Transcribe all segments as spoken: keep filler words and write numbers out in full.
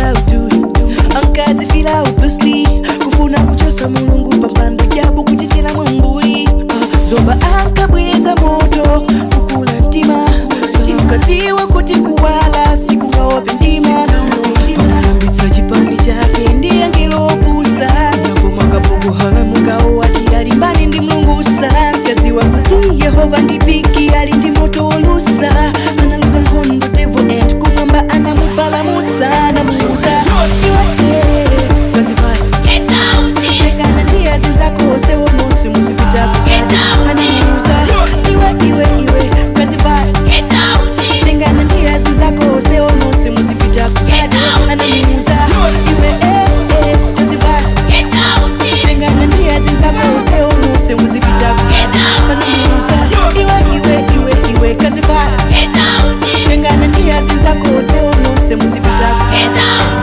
fila utuli Ankati fila upusli Kufuna kuchosa mulungu pampando Jabu kuchichila mwambuli uh, Zomba anka bweza moto Kukula ntima Timkatiwa kuti kuwala Siku ngaope ndima Mwanambitwa jipani chake Ndiye ngelo pusa Nakumaka pogo halamu kao Ati alimbani ndi mlungusa Katiwa kuti Yehova ndipiki Ali ndi moto olusa Analuza mhondo tevo et Kumamba anamubala muta Namuuza Iwe Kazifaya Get out Pengana ndiya zizako Sewo nose muzipita Get out Anamuuza Iwe iwe iwe Kazifaya Get out Pengana ndiya zizako Sewo nose muzipita Get out Anamuuza Iwe eh eh Kazifaya Get out Pengana ndiya zizako Sewo nose muzipita Get out Anamuuza Iwe iwe iwe iwe Kazifaya Get out Pengana ndiya zizako Sewo nose muzipita Get out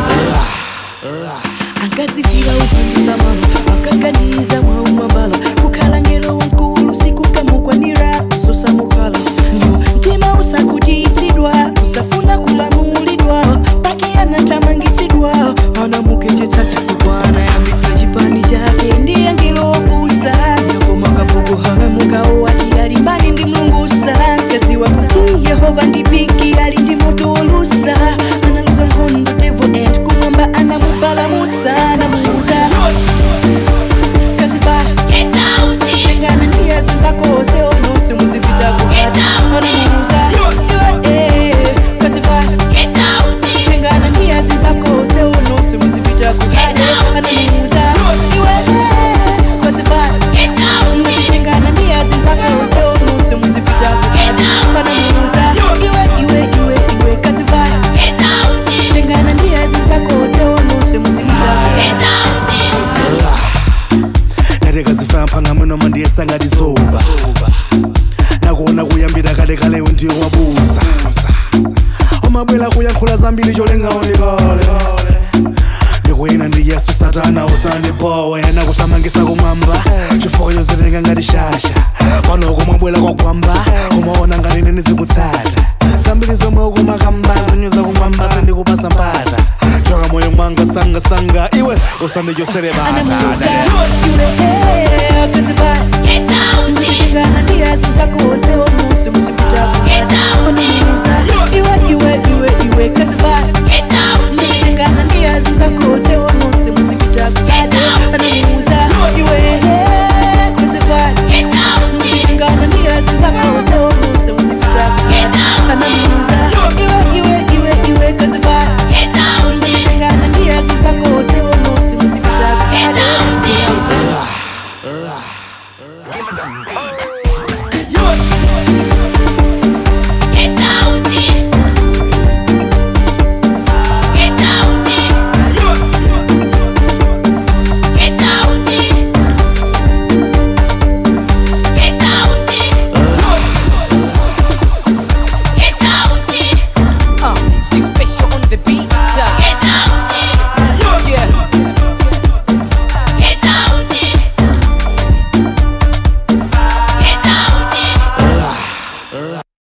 Ankazifira upandisa mama Akaganiza mwa umambala Kukala ngero unkulu siku kamukwanira Sosa mukala Ntima usakutitidwa Usafuna kulamulidwa Paki anatamangitidwa Ana mukeche tati kukwana Yambitwa jipani chake Ndiye ngelo pusa Nakomaka pogo halamuka Owati alimbani ndi mlungusa Kaziwa kuti Yehova ndipiki Ali ndi moto olusa Analuza mhondo tevo et Kumamba anamubala muta Namuuza Kazifaya Get out Pengana ndiya zizako Seo nose muzipita kuhata Anamuuza Iwe eh Kazifaya Get out Pengana ndiya zizako Seo nose muzipita kuhata Anamuuza Iwe eh Kazifaya Get out Pengana ndiya zizako Seo nose muzipita kuhata Anamuuza Iwe iwe iwe iwe Kazifaya Get out Pengana ndiya zizako Seo nose muzipita Get out Kazifaya mpanga mweno mandiye sanga dizoba Nakuona kuyambira kale kale ndiyo wabusa Omabwela kuyankhula zambili jolenga ondikole Ndikuyina ndi Yesu satana usandi powe Nakutamangisa kumwamba Chifoko yozirenga ngati shasha Pano kumabwela kwa kwamba Kumaona ngati nini zikutsata Zambili zomwe ukumakamba Zinyoza kumwamba sindikupasa mpata Choka moyo mwanga sanga sanga Iwe usandi joserebata Anamuuza Iwe eh Kazifaya Get out Pengana ndiya zizako Seo nose muzipita kuhata Anamuuza Iwe iwe iwe iwe Kazifaya